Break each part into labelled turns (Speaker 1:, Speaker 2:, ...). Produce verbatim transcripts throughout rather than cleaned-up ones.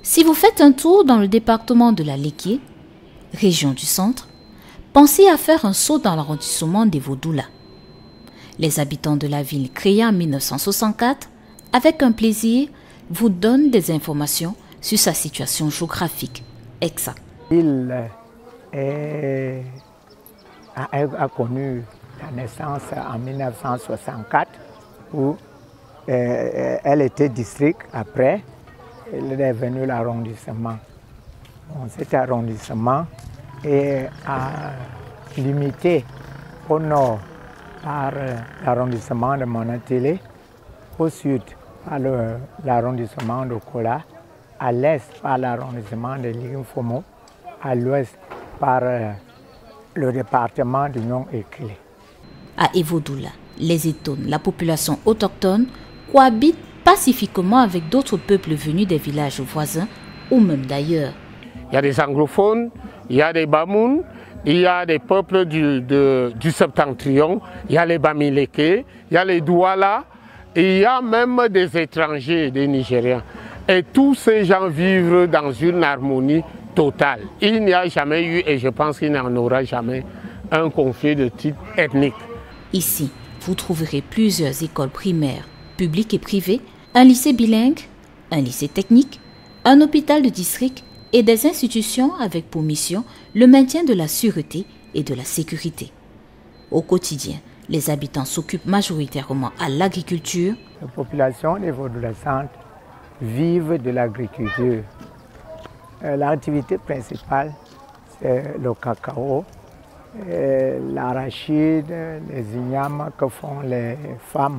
Speaker 1: Si vous faites un tour dans le département de la Légué, région du centre, pensez à faire un saut dans l'arrondissement d'Evo-Doula. Les habitants de la ville créée en mille neuf cent soixante-quatre, avec un plaisir, vous donnent des informations sur sa situation géographique exacte.
Speaker 2: La ville est, a, a connu la naissance en mille neuf cent soixante-quatre, où euh, elle était district. Après, elle est devenue l'arrondissement. Bon, cet arrondissement est limité au nord par l'arrondissement de Monatélé, au sud par l'arrondissement de Kola, à l'est par l'arrondissement de Liguimfomo, à l'ouest par euh, le département du Nord-Éclé.
Speaker 1: À Evo-Doula, les Etones, la population autochtone, cohabite pacifiquement avec d'autres peuples venus des villages voisins ou même d'ailleurs.
Speaker 3: Il y a des anglophones, il y a des Bamoun, il y a des peuples du, de, du septentrion, il y a les Bamileke, il y a les Douala, et il y a même des étrangers, des Nigériens. Et tous ces gens vivent dans une harmonie totale. Il n'y a jamais eu, et je pense qu'il n'y en aura jamais, un conflit de type ethnique.
Speaker 1: Ici, vous trouverez plusieurs écoles primaires, publiques et privées, un lycée bilingue, un lycée technique, un hôpital de district et des institutions avec pour mission le maintien de la sûreté et de la sécurité. Au quotidien, les habitants s'occupent majoritairement à l'agriculture.
Speaker 2: La population d'Evo-Doula Centre vivent de l'agriculture. Euh, L'activité principale, c'est le cacao, l'arachide, les ignames que font les femmes.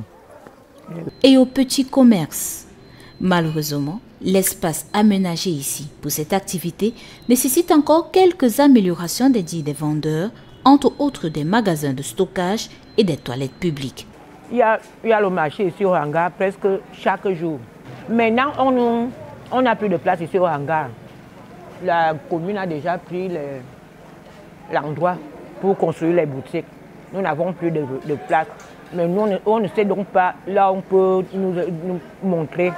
Speaker 1: Et au petit commerce. Malheureusement, l'espace aménagé ici pour cette activité nécessite encore quelques améliorations des dits des vendeurs, entre autres des magasins de stockage et des toilettes publiques.
Speaker 4: Il y a, il y a le marché ici au hangar presque chaque jour. Maintenant, on n'a plus de place ici au hangar. La commune a déjà pris l'endroit pour construire les boutiques. Nous n'avons plus de, de place. Mais nous, on ne sait donc pas là où on peut nous, nous montrer.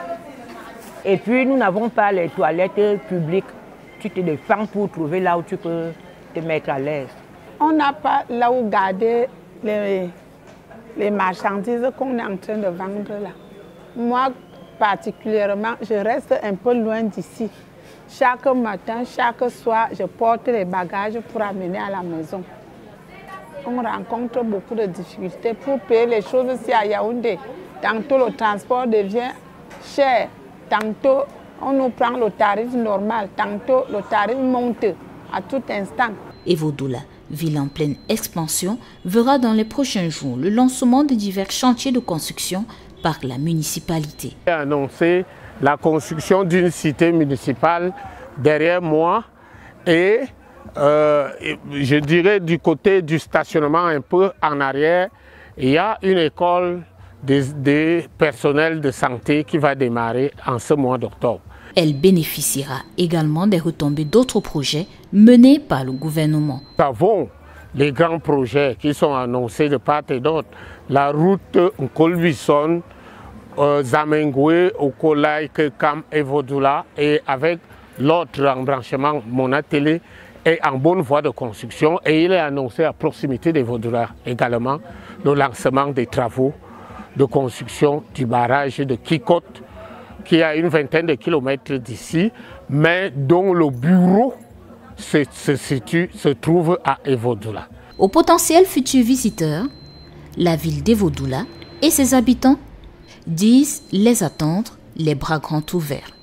Speaker 4: Et puis, nous n'avons pas les toilettes publiques. Tu te défends pour trouver là où tu peux te mettre à l'aise.
Speaker 5: On n'a pas là où garder les, les marchandises qu'on est en train de vendre là. Moi, particulièrement, je reste un peu loin d'ici. Chaque matin, chaque soir, je porte les bagages pour amener à la maison. On rencontre beaucoup de difficultés pour payer les choses ici à Yaoundé. Tantôt le transport devient cher, tantôt on nous prend le tarif normal, tantôt le tarif monte à tout instant.
Speaker 1: Evo-Doula, ville en pleine expansion, verra dans les prochains jours le lancement de divers chantiers de construction par la municipalité.
Speaker 3: J'ai annoncé la construction d'une cité municipale derrière moi et Euh, je dirais du côté du stationnement un peu en arrière, il y a une école des, des personnels de santé qui va démarrer en ce mois d'octobre.
Speaker 1: Elle bénéficiera également des retombées d'autres projets menés par le gouvernement.
Speaker 3: Nous avons les grands projets qui sont annoncés de part et d'autre. La route Nkolbison, euh, Zamengoué, Okolaï, Kam, Evo-Doula et avec l'autre embranchement Monatélé est en bonne voie de construction et il est annoncé à proximité d'Evo-Doula également le lancement des travaux de construction du barrage de Kikote qui est à une vingtaine de kilomètres d'ici mais dont le bureau se, se situe, se trouve à Evo-Doula.
Speaker 1: Aux potentiels futurs visiteurs, la ville d'Evo-Doula et ses habitants disent les attendre les bras grands ouverts.